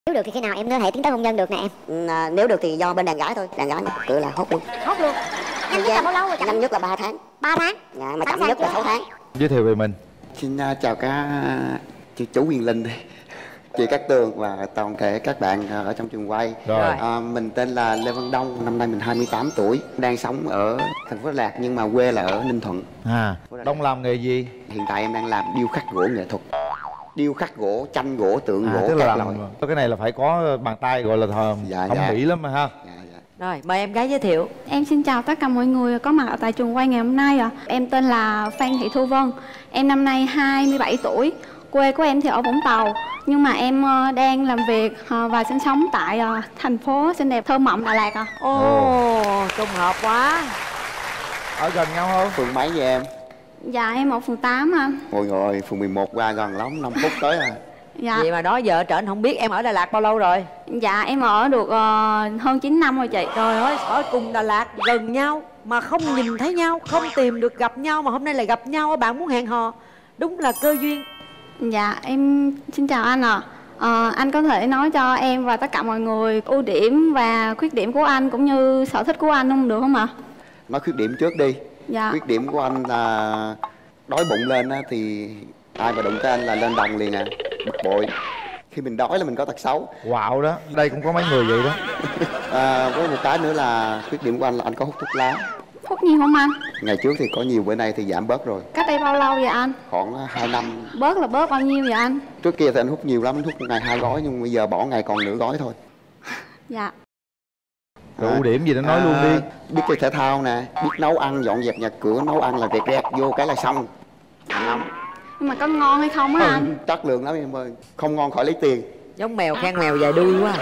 Nếu được thì khi nào em có thể tiến tới hôn nhân được nè em? Nếu được thì do bên đàn gái thôi. Đàn gái mở cửa là hốt luôn. Hốt luôn. Nhanh nhất là bao lâu rồi? Nhanh nhất là 3 tháng. 3 tháng? Dạ, mà chậm nhất là 6 tháng. Giới thiệu về mình. Xin chào các chú Quyền Linh, chị Cát Tường và toàn thể các bạn ở trong trường quay. Rồi. Mình tên là Lê Văn Đông, năm nay mình 28 tuổi, đang sống ở thành phố Đà Lạt nhưng mà quê là ở Ninh Thuận. Đông làm nghề gì? Hiện tại em đang làm điêu khắc gỗ nghệ thuật, điêu khắc gỗ, tranh gỗ, tượng gỗ tức là các làm loại. cái này là phải có bàn tay gọi là thầm thẩm mỹ lắm mà ha. Rồi, mời em gái giới thiệu. Em xin chào tất cả mọi người có mặt ở tại trường quay ngày hôm nay ạ. Em tên là Phan Thị Thu Vân. Em năm nay 27 tuổi. Quê của em thì ở Vũng Tàu. Nhưng mà em đang làm việc và sinh sống tại thành phố xinh đẹp thơ mộng Đà Lạt ạ. Ồ, trùng hợp quá. Ở gần nhau không? Phường mấy vậy em? Dạ em ở phường 8 anh. Ôi rồi, phường 11 qua gần lắm, 5 phút tới à. Dạ. Vậy mà đó giờ trển không biết em ở Đà Lạt bao lâu rồi? Dạ em ở được hơn 9 năm rồi chị. Trời ơi, ở cùng Đà Lạt gần nhau mà không nhìn thấy nhau, không tìm được gặp nhau mà hôm nay lại gặp nhau, bạn muốn hẹn hò. Đúng là cơ duyên. Dạ em xin chào anh ạ. Anh có thể nói cho em và tất cả mọi người ưu điểm và khuyết điểm của anh cũng như sở thích của anh không được không ạ? Nói khuyết điểm trước đi. Dạ. Khuyết điểm của anh là đói bụng lên á, thì ai mà đụng tới anh là lên đồng liền à, bực bội. Khi mình đói là mình có tật xấu. Wow đó, đây cũng có mấy người vậy đó. Với một cái nữa là khuyết điểm của anh là anh có hút thuốc lá. Hút nhiều không anh? Ngày trước thì có nhiều, bữa nay thì giảm bớt rồi. Cách đây bao lâu vậy anh? Khoảng 2 năm. Bớt là bớt bao nhiêu vậy anh? Trước kia thì anh hút nhiều lắm, anh hút một ngày 2 gói, nhưng bây giờ bỏ ngày còn nửa gói thôi. Dạ. Rồi ưu điểm gì đó nói luôn đi. Biết chơi thể thao nè, biết nấu ăn, dọn dẹp nhà cửa, nấu ăn là rẹt rẹt vô cái là xong. Nóng. Nhưng mà có ngon hay không á anh? Chất lượng lắm em ơi, không ngon khỏi lấy tiền. Giống mèo khen mèo dài đuôi quá.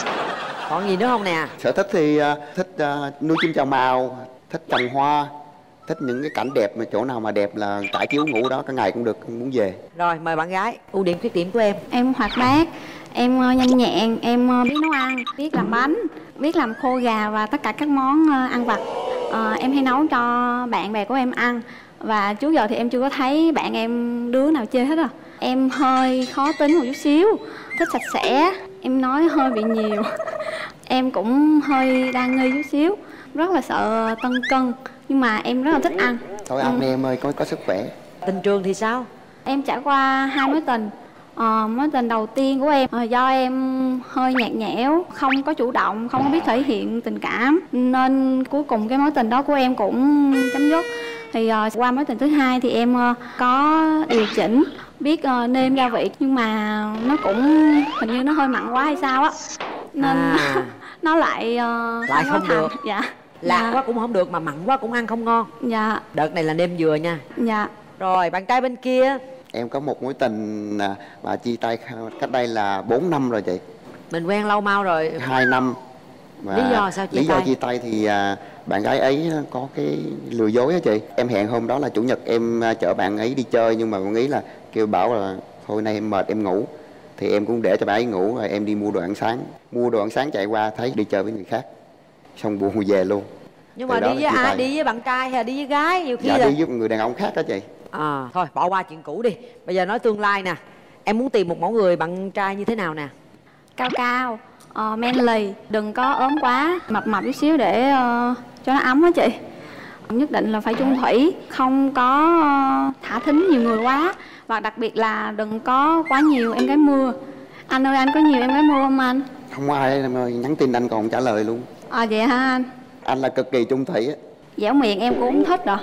Còn gì nữa không nè? Sở thích thì thích nuôi chim chào mào, thích trồng hoa, thích những cái cảnh đẹp, mà chỗ nào mà đẹp là trải chiếu ngủ đó cả ngày cũng được, không muốn về. Rồi, mời bạn gái. Ưu điểm khuyết điểm của em. Em hoạt bát, em nhanh nhẹn, em biết nấu ăn, biết làm bánh, biết làm khô gà và tất cả các món ăn vặt. Em hay nấu cho bạn bè của em ăn. Và trước giờ thì em chưa có thấy bạn em đứa nào chơi hết à. Em hơi khó tính một chút xíu, thích sạch sẽ, em nói hơi bị nhiều. Em cũng hơi đa nghi chút xíu, rất là sợ tăng cân, nhưng mà em rất là thích ăn. Thôi ăn đi em ơi, có sức khỏe. Tình trường thì sao? Em trải qua 2 mối tình. Mối tình đầu tiên của em do em hơi nhạt nhẽo, không có chủ động, không có biết thể hiện tình cảm, nên cuối cùng cái mối tình đó của em cũng chấm dứt. Thì qua mối tình thứ hai thì em có điều chỉnh, biết nêm gia vị, nhưng mà nó cũng hình như nó hơi mặn quá hay sao á, nên nó lại không được. Dạ. Lạc quá cũng không được, mà mặn quá cũng ăn không ngon. Dạ. Đợt này là nêm dừa nha. Dạ. Rồi, bạn trai bên kia. Em có một mối tình và chia tay cách đây là 4 năm rồi chị. Mình quen lâu mau rồi. 2 năm. Và lý do sao chia tay? Lý do chia tay thì bạn gái ấy có cái lừa dối á chị. Em hẹn hôm đó là chủ nhật em chở bạn ấy đi chơi, nhưng mà bạn ấy là kêu bảo là thôi nay em mệt em ngủ. Thì em cũng để cho bạn ấy ngủ, rồi em đi mua đồ ăn sáng. Mua đồ ăn sáng chạy qua thấy đi chơi với người khác, xong buồn về luôn. Nhưng mà đi với ai? Đi với bạn trai hay là đi với gái? Nhiều khi dạ là đi với người đàn ông khác đó chị. Thôi bỏ qua chuyện cũ đi. Bây giờ nói tương lai nè. Em muốn tìm một mẫu người bạn trai như thế nào nè? Cao cao, manly, đừng có ốm quá, mập mập chút xíu để cho nó ấm á chị. Nhất định là phải chung thủy, không có thả thính nhiều người quá. Và đặc biệt là đừng có quá nhiều em gái mưa. Anh ơi, anh có nhiều em gái mưa không anh? Không có ai em ơi, nhắn tin anh còn không trả lời luôn. Vậy hả anh? Anh là cực kỳ chung thủy á. Dẻo miệng em cũng không thích rồi.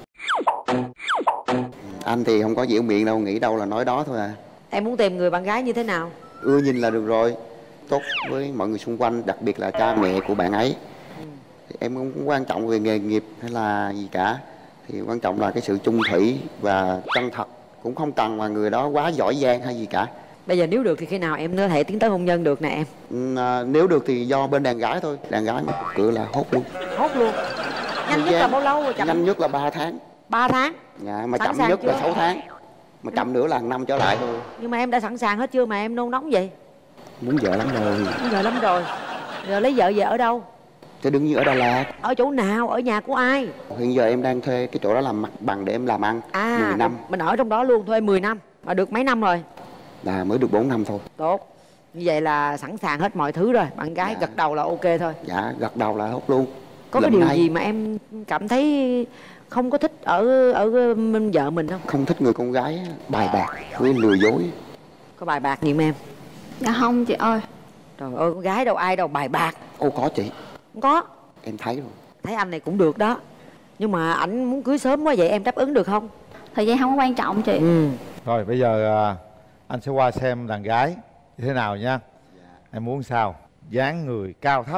Anh thì không có dẻo miệng đâu, nghĩ đâu là nói đó thôi à. Em muốn tìm người bạn gái như thế nào? Ưa nhìn là được rồi, tốt với mọi người xung quanh, đặc biệt là cha mẹ của bạn ấy. Thì em không quan trọng về nghề nghiệp hay là gì cả, thì quan trọng là cái sự chung thủy và chân thật. Cũng không cần mà người đó quá giỏi giang hay gì cả. Bây giờ nếu được thì khi nào em có thể tiến tới hôn nhân được nè em? Nếu được thì do bên đàn gái thôi. Đàn gái mở cửa là hốt luôn. Hốt luôn. Nhanh nhất là bao lâu rồi? Nhanh nhất là 3 tháng. 3 tháng? Dạ, mà chậm nhất là 6 tháng. Mà chậm nữa là 1 năm trở lại thôi. Nhưng mà em đã sẵn sàng hết chưa mà em nôn nóng vậy? Muốn vợ lắm rồi. Muốn vợ lắm rồi. Rồi lấy vợ về ở đâu? Thế đương nhiên ở Đà Lạt. Ở chỗ nào? Ở nhà của ai? Hiện giờ em đang thuê cái chỗ đó làm mặt bằng để em làm ăn. 10 năm. Mình ở trong đó luôn, thuê 10 năm. Mà được mấy năm rồi? Là mới được 4 năm thôi. Tốt. Như vậy là sẵn sàng hết mọi thứ rồi. Bạn gái Dạ. gật đầu là ok thôi. Dạ gật đầu là hốt luôn. Có cái Lần điều này gì mà em cảm thấy không có thích ở vợ mình không? không thích người con gái bài bạc với lừa dối. Có bài bạc nhiều em? Dạ không chị ơi. Trời ơi, con gái đâu ai đâu bài bạc. Ô có chị, Không có. em thấy rồi. Thấy anh này cũng được đó. Nhưng mà ảnh muốn cưới sớm quá vậy em đáp ứng được không? Thời gian không có quan trọng chị. Rồi bây giờ anh sẽ qua xem đàn gái như thế nào nha. Em muốn sao? Dáng người cao thấp,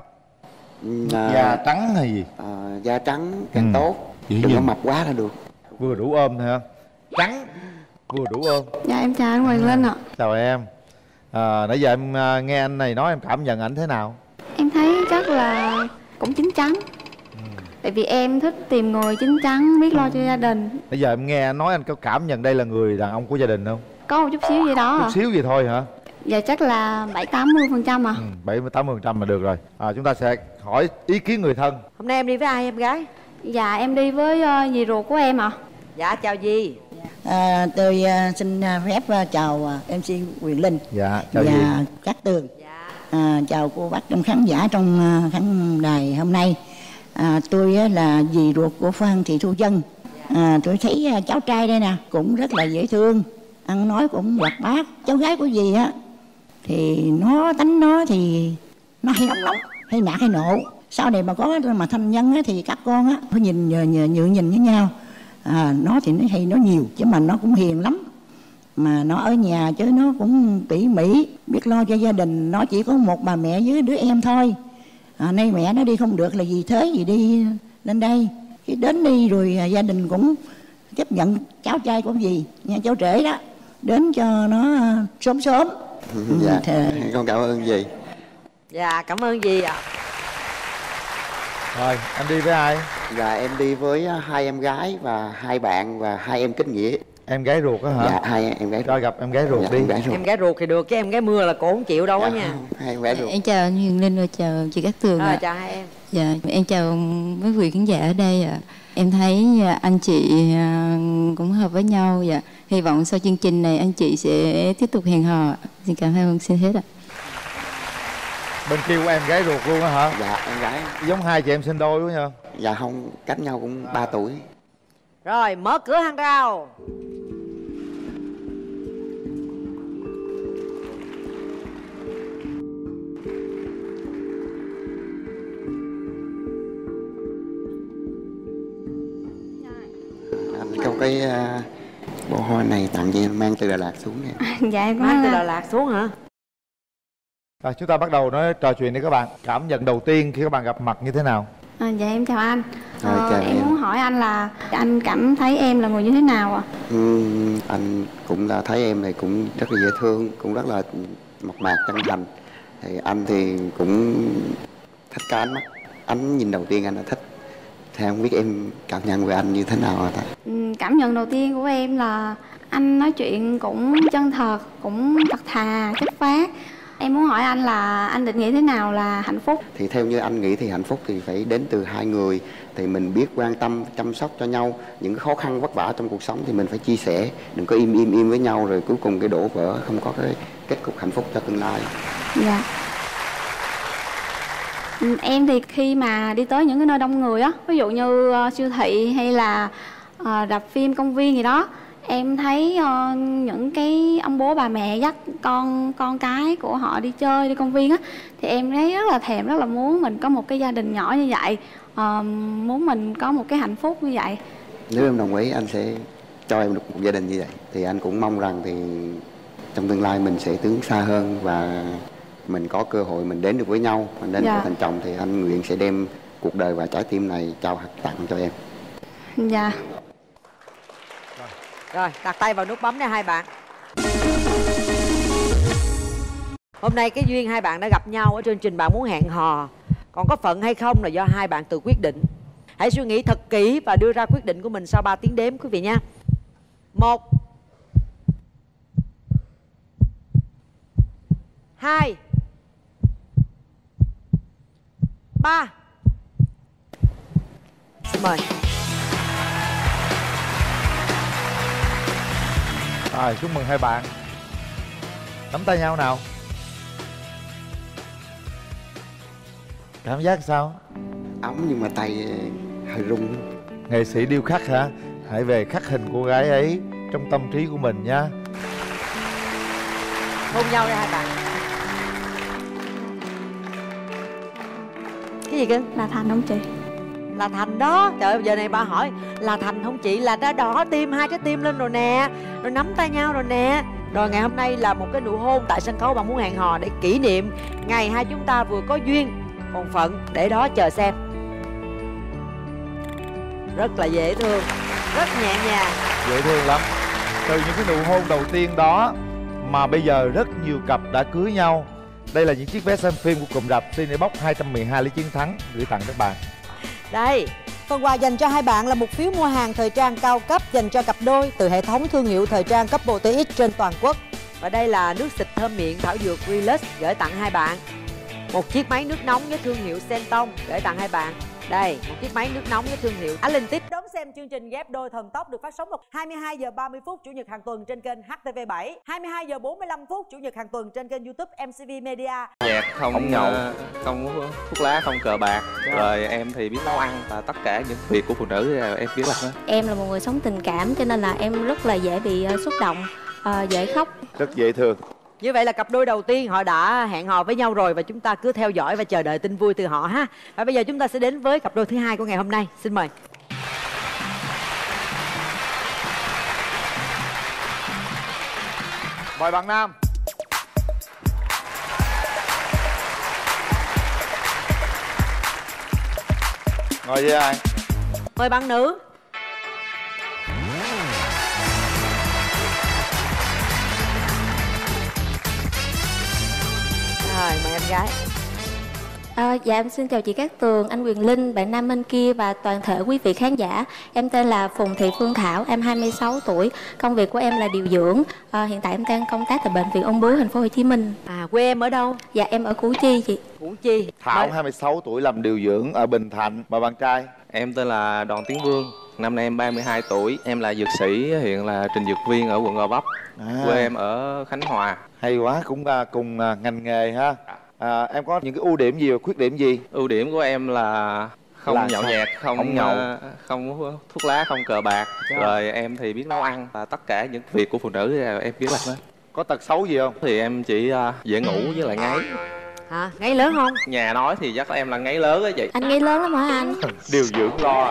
da trắng hay gì? Da trắng càng tốt, Dĩ đừng có nhiên. mập quá là được. Vừa đủ ôm thôi hả? Trắng vừa đủ ôm. Dạ em chào anh Hoàng Linh ạ. Chào em. Nãy giờ em nghe anh này nói, em cảm nhận ảnh thế nào? Em thấy chắc là cũng chín chắn. Tại vì em thích tìm người chín chắn, biết lo cho gia đình. Nãy giờ em nghe anh nói, anh có cảm nhận đây là người đàn ông của gia đình không? Có một chút xíu gì đó Chút xíu gì thôi hả? Dạ chắc là 7-80% à. 70-80% là được rồi. Chúng ta sẽ hỏi ý kiến người thân. Hôm nay em đi với ai em gái? Dạ em đi với dì ruột của em ạ. Dạ chào dì. Tôi xin phép chào MC Quyền Linh Dạ chào và dì. Cát Tường. Chào cô bác trong khán giả trong khán đài hôm nay. Tôi là dì ruột của Phan Thị Thu Vân. Tôi thấy cháu trai đây nè cũng rất là dễ thương, ăn nói cũng hoạt bát. Cháu gái của dì á thì nó tánh nó thì nó hay nóng hay nạt hay nộ. Sau này mà có mà thân nhân á, thì các con á phải nhìn nhìn với nhau. Nó thì nó hay nói nhiều chứ mà nó cũng hiền lắm. Mà nó ở nhà chứ nó cũng tỉ mỉ, biết lo cho gia đình. Nó chỉ có một bà mẹ với đứa em thôi. Nay mẹ nó đi không được là vì thế gì đi lên đây. Cái đến đi rồi gia đình cũng chấp nhận cháu trai của dì nha, cháu rể đó đến cho nó sớm sớm. Dạ con cảm ơn dì. Dạ cảm ơn dì ạ. Rồi anh đi với ai? Dạ em đi với hai em gái và hai bạn và hai em kết nghĩa. Em gái ruột á hả? Dạ hai em gái. Rồi gặp em gái ruột Dạ, đi. em gái ruột. Em gái ruột thì được chứ em gái mưa là cổ không chịu đâu á Dạ, nha. hai em gái ruột. Em chào anh Huyền Linh và chào chị Cát Tường ạ. Chào hai em. Dạ, em chào mấy vị khán giả ở đây ạ. Em thấy anh chị cũng hợp với nhau. Dạ. Hy vọng sau chương trình này anh chị sẽ tiếp tục hẹn hò. Xin cảm ơn, xin hết ạ. Bên kia của em gái ruột luôn á hả? Dạ em gái. Giống hai chị em sinh đôi quá nha. Dạ không, cách nhau cũng 3 tuổi. Rồi mở cửa hàng rào. Anh có cái bó hoa này tặng cho em, mang từ Đà Lạt xuống nè. Dạ em Mang từ có. Đà Lạt xuống hả? Chúng ta bắt đầu nói trò chuyện đi các bạn. Cảm nhận đầu tiên khi các bạn gặp mặt như thế nào? Dạ em chào anh. Chào em muốn hỏi anh là anh cảm thấy em là người như thế nào ạ? Anh cũng là thấy em này cũng rất là dễ thương, cũng rất là mộc mạc chân thành. Thì anh thì cũng thích cái ánh mắt. Ánh nhìn đầu tiên anh là thích. Thì không biết em cảm nhận về anh như thế nào hả ta? Cảm nhận đầu tiên của em là anh nói chuyện cũng chân thật, cũng thật thà, chất phác. Em muốn hỏi anh là anh định nghĩa thế nào là hạnh phúc? Thì theo như anh nghĩ thì hạnh phúc thì phải đến từ hai người. Thì mình biết quan tâm, chăm sóc cho nhau. Những cái khó khăn vất vả trong cuộc sống thì mình phải chia sẻ. Đừng có im với nhau rồi cuối cùng cái đổ vỡ, không có cái kết cục hạnh phúc cho tương lai. Dạ. Em thì khi mà đi tới những cái nơi đông người á, ví dụ như siêu thị hay là rạp phim, công viên gì đó, em thấy những cái ông bố bà mẹ dắt con cái của họ đi chơi, đi công viên á, thì em thấy rất là thèm, rất là muốn mình có một cái gia đình nhỏ như vậy, muốn mình có một cái hạnh phúc như vậy. Nếu em đồng ý anh sẽ cho em được một gia đình như vậy. Thì anh cũng mong rằng thì trong tương lai mình sẽ tiến xa hơn và mình có cơ hội mình đến được với nhau, mình đến được thành chồng thì anh nguyện sẽ đem cuộc đời và trái tim này trao tặng cho em. Dạ. Rồi đặt tay vào nút bấm nha hai bạn. Hôm nay cái duyên hai bạn đã gặp nhau ở trên trình Bạn Muốn Hẹn Hò. Còn có phận hay không là do hai bạn tự quyết định. Hãy suy nghĩ thật kỹ và đưa ra quyết định của mình sau 3 tiếng đếm quý vị nha. 1 2 3. Xin mời. Chúc mừng hai bạn. Nắm tay nhau nào. Cảm giác sao? Ấm nhưng mà tay hơi run. Nghệ sĩ điêu khắc hả? Hãy về khắc hình cô gái ấy trong tâm trí của mình nha. Hôn nhau đi hai bạn. Cái gì cơ? Là Thành không chị? Là Thành đó. Trời ơi, giờ này bà hỏi là Thành không chị, là đã đỏ tim, hai trái tim lên rồi nè, rồi nắm tay nhau rồi nè. Rồi ngày hôm nay là một cái nụ hôn tại sân khấu Bạn Muốn Hẹn Hò để kỷ niệm ngày hai chúng ta vừa có duyên. Còn phận để đó chờ xem. Rất là dễ thương, rất nhẹ nhàng, Dễ thương lắm. Từ những cái nụ hôn đầu tiên đó mà bây giờ rất nhiều cặp đã cưới nhau. Đây là những chiếc vé xem phim của cụm rạp Cinebox 212 lý chiến thắng gửi tặng các bạn. Đây, phần quà dành cho hai bạn là một phiếu mua hàng thời trang cao cấp dành cho cặp đôi từ hệ thống thương hiệu thời trang Couple TX trên toàn quốc. Và đây là nước xịt thơm miệng thảo dược Relax gửi tặng hai bạn. Một chiếc máy nước nóng với thương hiệu Senton gửi tặng hai bạn. Đây, một chiếc máy nước nóng với thương hiệu Atlantic. Đón xem chương trình Ghép Đôi Thần Tốc được phát sóng vào 22 giờ 30 phút Chủ nhật hàng tuần trên kênh HTV7, 22 giờ 45 phút Chủ nhật hàng tuần trên kênh YouTube MCV Media. Nhạc không nhậu, không thuốc lá, không cờ bạc. Rồi em thì biết nấu ăn và tất cả những việc của phụ nữ em biết làm hết. Em là một người sống tình cảm cho nên là em rất là dễ bị xúc động, dễ khóc. Rất dễ thương. Như vậy là cặp đôi đầu tiên họ đã hẹn hò với nhau rồi và chúng ta cứ theo dõi và chờ đợi tin vui từ họ ha. Và bây giờ chúng ta sẽ đến với cặp đôi thứ hai của ngày hôm nay. Xin mời. Mời bạn nam. Ngồi với ai? Mời bạn nữ. Rồi, mời em gái. Dạ em xin chào chị Cát Tường, anh Quyền Linh, bạn nam bên kia và toàn thể quý vị khán giả. Em tên là Phùng Thị Phương Thảo, em 26 tuổi. Công việc của em là điều dưỡng. Hiện tại em đang công tác tại bệnh viện Ung Bướu thành phố Hồ Chí Minh. À, quê em ở đâu? Dạ em ở Củ Chi chị. Củ Chi. Thảo 26 tuổi làm điều dưỡng ở Bình Thạnh. Và bạn trai? Em tên là Đoàn Tiến Vương, năm nay em 32 tuổi. Em là dược sĩ, hiện là trình dược viên ở quận Gò Vấp. Quê em ở Khánh Hòa. Hay quá, cũng cùng ngành nghề ha. Em có những cái ưu điểm gì và khuyết điểm gì? Ưu điểm của em là không nhậu nhẹt, không nhậu, không thuốc lá, không cờ bạc. Rồi em thì biết nấu ăn và tất cả những việc của phụ nữ em biết làm hết. Có tật xấu gì không? Thì em chỉ dễ ngủ với lại ngáy. Hả? Ngáy lớn không? Nhà nói thì chắc em là ngáy lớn á chị. Anh ngáy lớn lắm hả anh? Điều dưỡng lo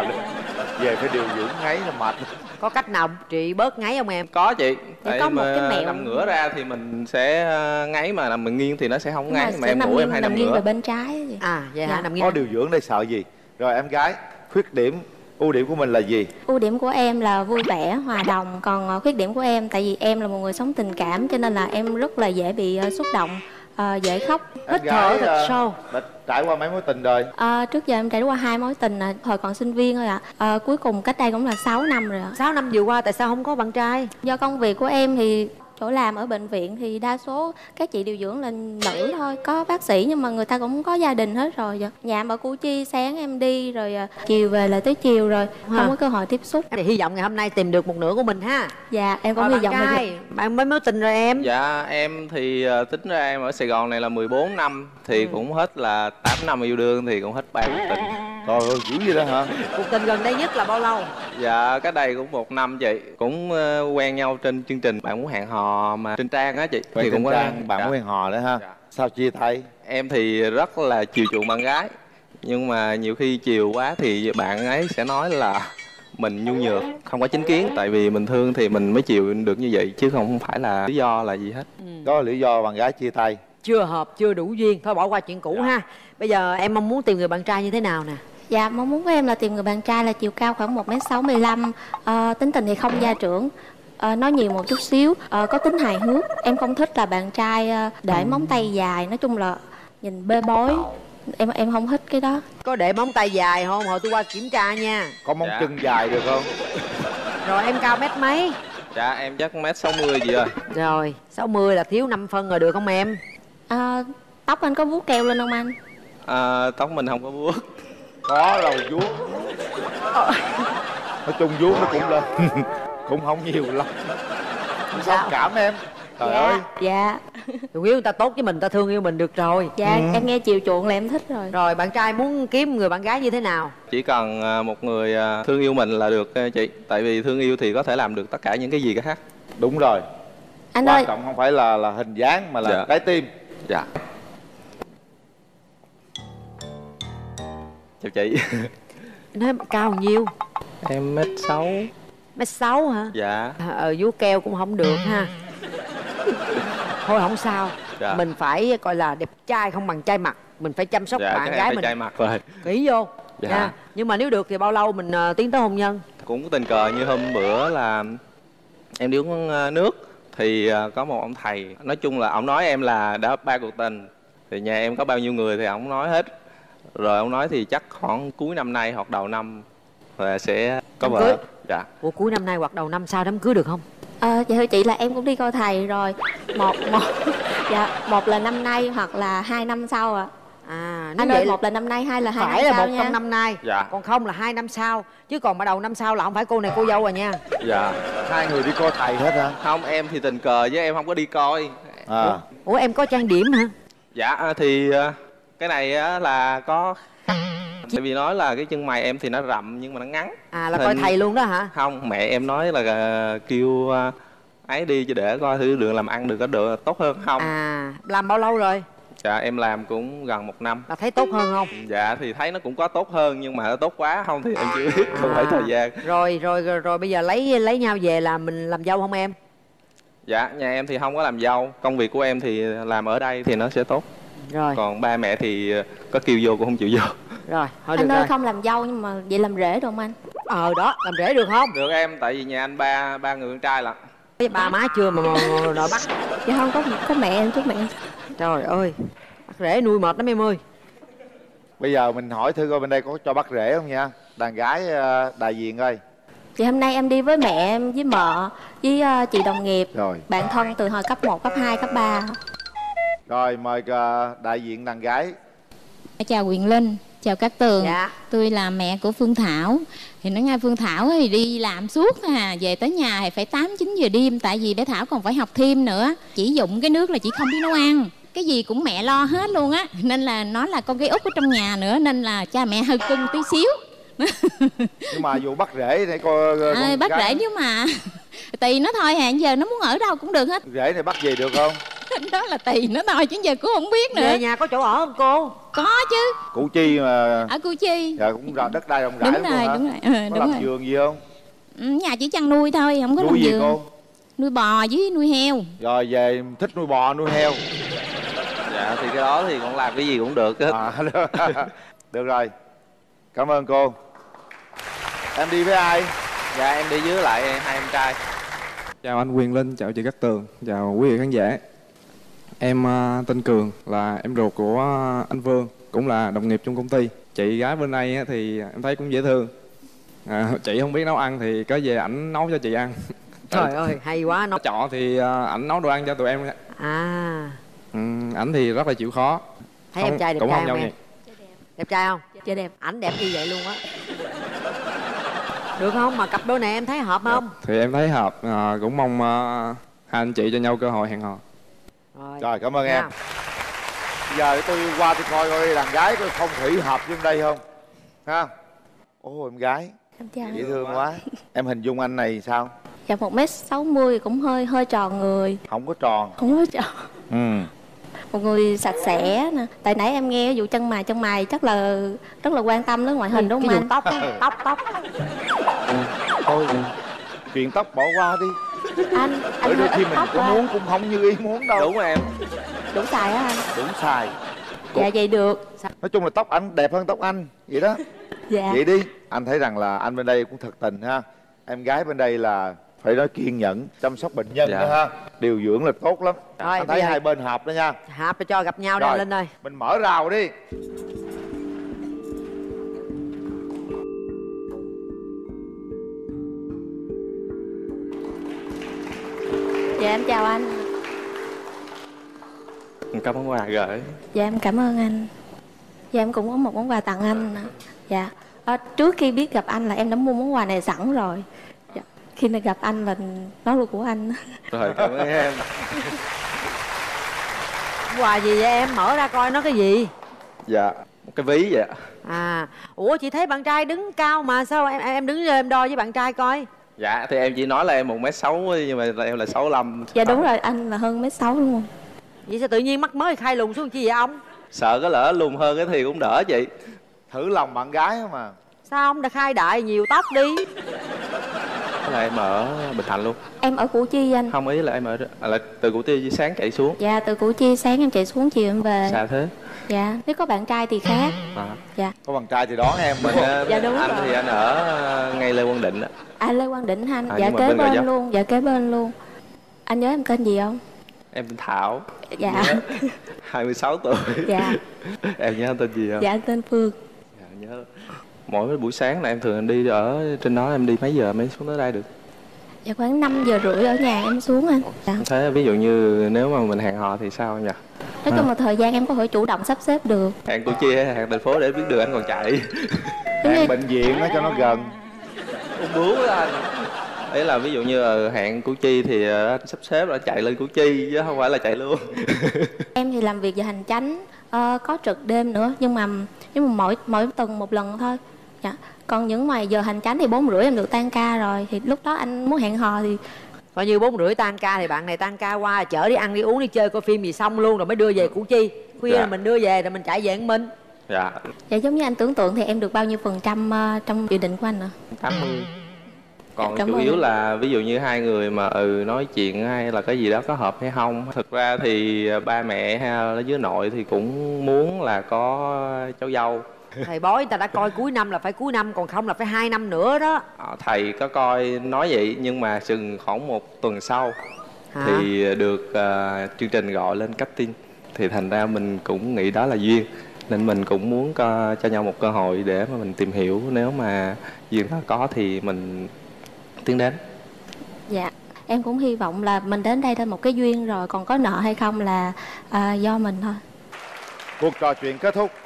về phải điều dưỡng ngáy là mệt. Có cách nào trị bớt ngáy không em? Có chị. Để có một cái mẹo nằm ngửa ra thì mình sẽ ngáy, mà nằm mình nghiêng thì nó sẽ không ngáy. Mà em ngủ em hay nằm nghiêng ngửa về bên trái vậy. À vậy hả? Nằm nghiêng. Có điều dưỡng đây sợ gì? Rồi em gái, khuyết điểm, ưu điểm của mình là gì? Ưu điểm của em là vui vẻ, hòa đồng. Còn khuyết điểm của em, tại vì em là một người sống tình cảm cho nên là em rất là dễ bị xúc động, dễ khóc. Hít thở thật sâu. Đã trải qua mấy mối tình rồi? Trước giờ em trải qua 2 mối tình, hồi còn sinh viên thôi ạ. Cuối cùng cách đây cũng là 6 năm rồi ạ. 6 năm vừa qua tại sao không có bạn trai? Do công việc của em thì chỗ làm ở bệnh viện thì đa số các chị điều dưỡng là nữ thôi, có bác sĩ nhưng mà người ta cũng có gia đình hết rồi. Nhà em ở Củ Chi, sáng em đi rồi chiều về là tới chiều rồi, không có cơ hội tiếp xúc. Thì hy vọng ngày hôm nay tìm được một nửa của mình ha. Dạ em cũng hy vọng là bạn mấy mối tình rồi em? Dạ em thì tính ra em ở Sài Gòn này là 14 năm thì cũng hết là 8 năm yêu đương thì cũng hết 3 cuộc tình. Trời ơi, dữ vậy đó hả? Cuộc tình gần đây nhất là bao lâu? Dạ cách đây cũng 1 năm chị. Cũng quen nhau trên chương trình Bạn Muốn Hẹn Hò mà trên trang á chị. Thì cũng có Bạn Muốn Hẹn Hò đấy ha. Sao chia tay? Em thì rất là chiều chuộng bạn gái, nhưng mà nhiều khi chiều quá thì bạn ấy sẽ nói là mình nhu nhược, không có chính kiến. Tại vì mình thương thì mình mới chịu được như vậy, chứ không phải là lý do là gì hết. Đó là lý do bạn gái chia tay. Chưa hợp, chưa đủ duyên, thôi bỏ qua chuyện cũ ha. Bây giờ em mong muốn tìm người bạn trai như thế nào nè? Dạ mong muốn của em là tìm người bạn trai là chiều cao khoảng 1m65, tính tình thì không gia trưởng, nói nhiều một chút xíu, có tính hài hước. Em không thích là bạn trai để móng tay dài, nói chung là nhìn bê bối. Em không thích cái đó. Có để móng tay dài không? Hồi tôi qua kiểm tra nha. Có móng chân dài được không? Rồi em cao mét mấy? Dạ em chắc 1m60 gì rồi. Rồi 60 là thiếu 5 phân rồi được không em? Tóc anh có vuốt keo lên không anh? Tóc mình không có vuốt. Có đầu vuốt. Nói chung vuốt nó cũng lên cũng không nhiều lắm. Thông cảm em. Trời ơi. Dạ. Chủ yếu người ta tốt với mình, người ta thương yêu mình được rồi. Dạ em nghe chiều chuộng là em thích rồi. Rồi bạn trai muốn kiếm người bạn gái như thế nào? Chỉ cần một người thương yêu mình là được chị. Tại vì thương yêu thì có thể làm được tất cả những cái gì khác. Đúng rồi. Anh Quan ơi. trọng không phải là hình dáng mà là Dạ. trái tim. Dạ. Chào chị. Nói cao bao nhiêu? Em mét 6. Mét 6 hả? Dạ. Vú keo cũng không được ha. Thôi không sao. Dạ. Mình phải gọi là đẹp trai không bằng trai mặt. Mình phải chăm sóc Dạ, bạn chắc gái em phải mình trai mặt rồi. kỹ vô. Dạ. Nha. Nhưng mà nếu được thì bao lâu mình tiến tới hôn nhân? Cũng tình cờ như hôm bữa là em đi uống nước thì có một ông thầy, nói chung là ông nói em là đã 3 cuộc tình, thì nhà em có bao nhiêu người thì ông nói hết. Rồi ông nói thì chắc khoảng cuối năm nay hoặc đầu năm là sẽ có Đám vợ. cưới. Dạ. Ủa cuối năm nay hoặc đầu năm sau đám cưới được không? Dạ thưa chị là em cũng đi coi thầy rồi. Một là năm nay hoặc là 2 năm sau ạ. Nếu Anh vậy ơi, một là năm nay, 2 là 2 phải năm là sau một nha. trong năm nay. Dạ. Còn không là 2 năm sau. Chứ còn mà đầu năm sau là không phải cô này cô dâu rồi nha. Dạ. Hai người đi coi thầy hết hả? Không, em thì tình cờ chứ em không có đi coi. Ủa em có trang điểm hả? Dạ thì cái này á là có. Tại vì nói là cái chân mày em thì nó rậm nhưng mà nó ngắn. Là coi thầy luôn đó hả? Không, mẹ em nói là kêu ấy đi cho để coi thử đường làm ăn được có được tốt hơn không. Làm bao lâu rồi? Dạ em làm cũng gần 1 năm. Là thấy tốt hơn không? Dạ thì thấy nó cũng có tốt hơn nhưng mà nó tốt quá không thì em chưa biết, không phải thời gian. Rồi bây giờ lấy nhau về là mình làm dâu không em? Dạ nhà em thì không có làm dâu, công việc của em thì làm ở đây thì nó sẽ tốt. Rồi. Còn ba mẹ thì có kêu vô cũng không chịu vô. Rồi thôi Anh được ơi rồi. không làm dâu nhưng mà vậy làm rể được không anh? Đó làm rể được không? Được em, tại vì nhà anh ba người con trai lận. Ba má chưa mà đòi bắt. Dạ không, có mẹ em, chúc mẹ em. Trời ơi, bắt rể nuôi mệt lắm em ơi. Bây giờ mình hỏi thử coi bên đây có cho bắt rể không nha. Đàn gái đại diện ơi. Thì hôm nay em đi với mẹ em, với mợ, với chị đồng nghiệp, Rồi. bạn thân từ hồi cấp 1, cấp 2, cấp 3. Rồi mời đại diện đàn gái. Chào Quyền Linh, chào Cát Tường. Dạ. Tôi là mẹ của Phương Thảo. Thì nói ngay Phương Thảo thì đi làm suốt về tới nhà thì phải 8-9 giờ đêm. Tại vì bé Thảo còn phải học thêm nữa. Chỉ dụng cái nước là chỉ không biết nấu ăn. Cái gì cũng mẹ lo hết luôn á. Nên là nó là con gái út ở trong nhà nữa. Nên là cha mẹ hơi cưng tí xíu. Nhưng mà dù bắt rể này coi Bắt rể nếu mà tùy nó thôi giờ nó muốn ở đâu cũng được hết. rể này bắt về được không? Đó là tùy nó thôi chứ giờ cũng không biết nữa. Về nhà có chỗ ở không cô? Có chứ. Củ Chi mà. Ở Củ Chi. Dạ cũng ra đất đai rộng rãi Đúng lắm rồi, hả? đúng rồi. Có Đúng làm rồi. vườn gì không? Nhà chỉ chăn nuôi thôi, không có Nuôi làm gì vườn. cô? Nuôi bò với nuôi heo. Rồi về thích nuôi bò nuôi heo. Dạ thì cái đó thì con làm cái gì cũng được hết. Được rồi. Cảm ơn cô. Em đi với ai? Dạ em đi với lại hai em trai. Chào anh Quyền Linh, chào chị Cát Tường, chào quý vị khán giả. Em tên Cường, là em ruột của anh Vương, cũng là đồng nghiệp trong công ty. Chị gái bên đây thì em thấy cũng dễ thương. Chị không biết nấu ăn thì có về ảnh nấu cho chị ăn. Trời ơi hay quá. Nó trọ thì ảnh nấu đồ ăn cho tụi em. Ảnh thì rất là chịu khó. Thấy em trai đẹp cũng trai không không nhau em? Đẹp trai không? Dạ đẹp. Ảnh đẹp như vậy luôn á. Được không? Mà cặp đôi này em thấy hợp không? Thì em thấy hợp, cũng mong hai anh chị cho nhau cơ hội hẹn hò. Rồi cảm ơn em. Bây giờ tôi qua tôi coi đàn gái coi phong thủy hợp với đây không ha. Ồ em gái Em chào. dễ thương quá. Em hình dung anh này sao? Dạ 1m60 cũng hơi tròn người. Không có tròn. Không có tròn. Một người sạch sẽ nè. Tại nãy em nghe vụ chân mày chắc là rất là quan tâm đến ngoại hình đúng không anh? Tóc tóc. Thôi chuyện tóc bỏ qua đi. Anh Đôi khi mình tóc có muốn cũng không như ý muốn đâu. Đúng rồi em. đủ xài á anh? Đúng xài. Dạ vậy được. Nói chung là tóc anh đẹp hơn tóc anh vậy đó. Dạ. Vậy đi. Anh thấy rằng là anh bên đây cũng thật tình ha. Em gái bên đây là phải nói kiên nhẫn chăm sóc bệnh nhân đó ha. Điều dưỡng là tốt lắm. Rồi, anh thấy hai bên hợp đó nha. Hợp cho gặp nhau đây Linh ơi. Mình mở rào đi. Dạ em chào anh. Cảm ơn quà gửi. Dạ em cảm ơn anh. Dạ em cũng có một món quà tặng anh. Dạ trước khi biết gặp anh là em đã mua món quà này sẵn rồi. Dạ. Khi nào gặp anh là nó là của anh. Rồi, cảm ơn em. Quà gì vậy em? Mở ra coi nó cái gì? Dạ, một cái ví vậy ạ. À, ủa chị thấy bạn trai đứng cao mà sao em đứng lên em đo với bạn trai coi. Dạ, thì em chỉ nói là em 1m6 nhưng mà em là 65. Dạ đúng rồi, anh là hơn 1m6 đúng không? Vậy sao tự nhiên mắc mới khai lùn xuống chi vậy ông? Sợ có lỡ lùn hơn cái thì cũng đỡ chị. Thử lòng bạn gái mà. Sao ông đã khai đại nhiều tóc đi? Thế là em ở Bình Thạnh luôn. Em ở Củ Chi anh. Không, ý là em ở là từ Củ Chi sáng chạy xuống. Dạ từ Củ Chi sáng em chạy xuống chiều em về. Xa thế. Dạ, nếu có bạn trai thì khác. Dạ. Có bạn trai thì đón em. Mình Dạ đúng anh rồi. thì anh ở ngay Lê Quang Định á. À Lê Quang Định anh. À, Dạ nhưng mà kế bên Gò Vấp. bên luôn. Dạ kế bên luôn. Anh nhớ em tên gì không? Em tên Thảo. Dạ. 26 tuổi. Dạ. Em nhớ tên gì không? Dạ anh tên Phương. Dạ, nhớ. Mỗi buổi sáng là em thường đi ở trên đó, em đi mấy giờ mới xuống tới đây được? Dạ khoảng 5 giờ rưỡi ở nhà em xuống anh. Dạ. Thế ví dụ như nếu mà mình hẹn hò thì sao nhỉ? Nói chung là thời gian em có thể chủ động sắp xếp được. Hẹn Củ Chi hay hẹn thành phố để biết đường anh còn chạy? Hẹn bệnh viện nó cho nó gần. Ung bướu đó anh. Đấy là ví dụ như hẹn Củ Chi thì anh sắp xếp là chạy lên Củ Chi chứ không phải là chạy luôn. Em thì làm việc giờ hành chánh, có trực đêm nữa nhưng mà mỗi tuần một lần thôi. Dạ. Còn những ngoài giờ hành chánh thì 4:30 em được tan ca rồi, thì lúc đó anh muốn hẹn hò thì Coi như 4:30 tan ca thì bạn này tan ca qua chở đi ăn đi uống đi chơi coi phim gì xong luôn rồi mới đưa về Củ Chi. Khuya Dạ. là mình đưa về rồi mình chạy về mình. Dạ. dạ giống như anh tưởng tượng thì em được bao nhiêu % trong dự định của anh ạ? 80. Còn Cảm chủ ơn yếu anh. là ví dụ như hai người mà nói chuyện hay là cái gì đó có hợp hay không. Thực ra thì ba mẹ hay là với nội thì cũng muốn là có cháu dâu. Thầy bói người ta đã coi cuối năm là phải cuối năm, còn không là phải 2 năm nữa đó. Thầy có coi nói vậy nhưng mà chừng khoảng 1 tuần sau Hả? thì được chương trình gọi lên casting. Thì thành ra mình cũng nghĩ đó là duyên. Nên mình cũng muốn cho nhau một cơ hội để mà mình tìm hiểu. Nếu mà duyên đó có thì mình tiến đến. Dạ. Em cũng hy vọng là mình đến đây là một cái duyên rồi, còn có nợ hay không là do mình thôi. Cuộc trò chuyện kết thúc.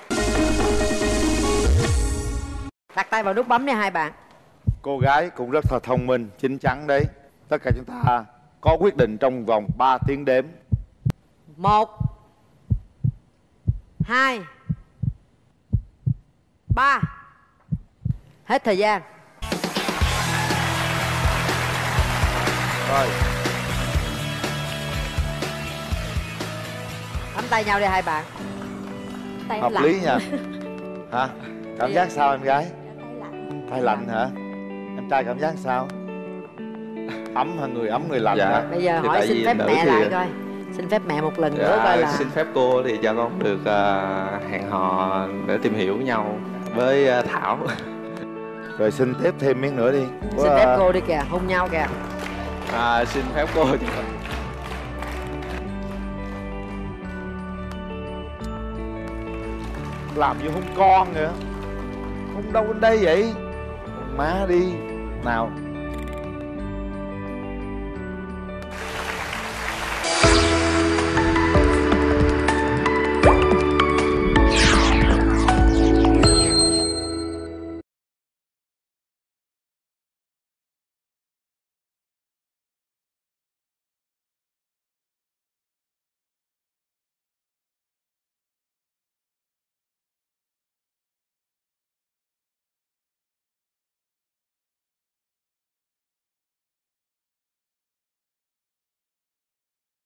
Đặt tay vào nút bấm nha hai bạn. Cô gái cũng rất là thông minh, chín chắn đấy. Tất cả chúng ta có quyết định trong vòng 3 tiếng đếm. 1 2 3. Hết thời gian. Rồi. Nắm tay nhau đi hai bạn. Tay Hợp lạnh. lý nha. Hả? Cảm giác sao em gái? Tay lạnh hả? Em trai cảm giác sao? Ấm hả? Người ấm người lạnh Dạ. hả? Bây giờ Thì hỏi tại xin vì phép nữ mẹ thì- lại coi. Xin phép mẹ một lần nữa coi là. Xin phép cô thì cho con được hẹn hò để tìm hiểu nhau với Thảo. Rồi xin tiếp thêm miếng nữa đi. Xin phép cô đi kìa, hôn nhau kìa. Xin phép cô. Làm như hôn con nữa. Hôn đâu bên đây vậy? Hôn má đi. Nào.